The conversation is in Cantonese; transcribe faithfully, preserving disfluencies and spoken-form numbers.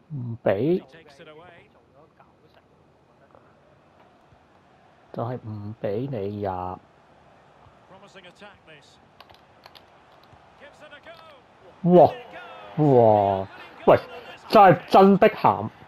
唔俾，就係唔俾你入。哇哇！喂，真係真碧咸，